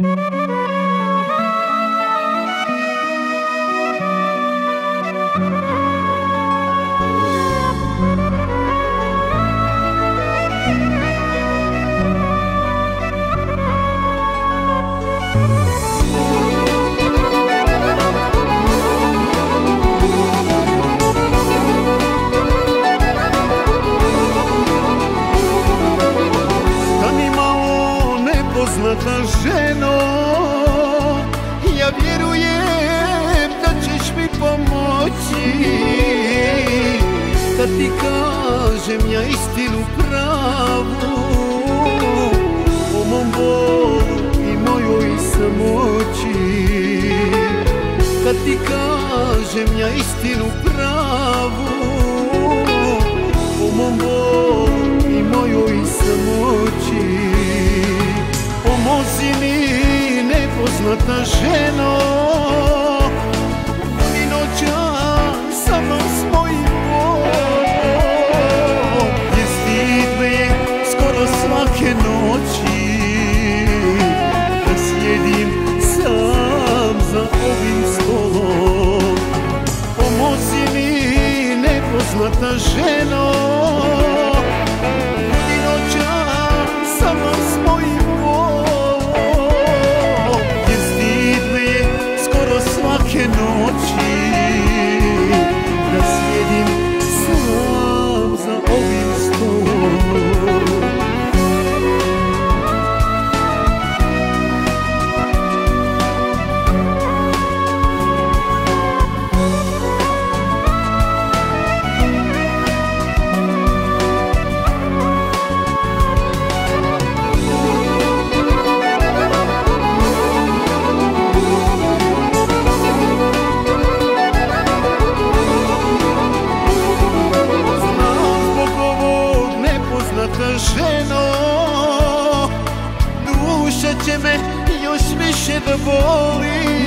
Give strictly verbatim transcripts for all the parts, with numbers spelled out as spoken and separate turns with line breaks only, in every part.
Poznata ženo, ja vjerujem da ćeš mi pomoći kad ti kažem ja istinu pravu o mom bolu i mojoj samoći. Kad ti kažem ja istinu pravu o mom bolu i mojoj samoći. Pomozi mi, nepoznata ženo, i noćas sa mnom s mojim bolom. Jer stid me skoro svake noći da sjedim sam za ovim stolom. Pomozi mi, nepoznata ženo, i noćas sa mnom s mojim svake noći da sjedim sam za ovim stolom. Ženo, duša će me još više da boli,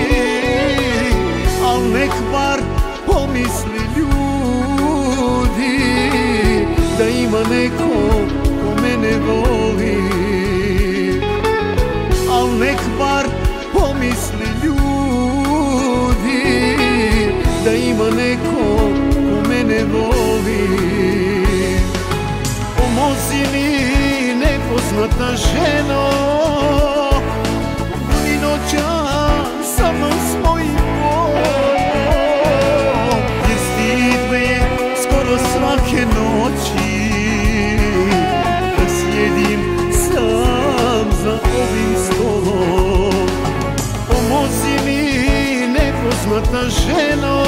al nek bar pomisli ljudi da ima neko ko mene voli. Al nek bar pomisli ljudi da ima neko ko mene voli. Pomozi mi, nepoznata ženo, i noćas sa mnom s mojim bolom. Jer stid me skoro svake noći da sjedim sam za ovim stolom. Pomozi mi, nepoznata ženo,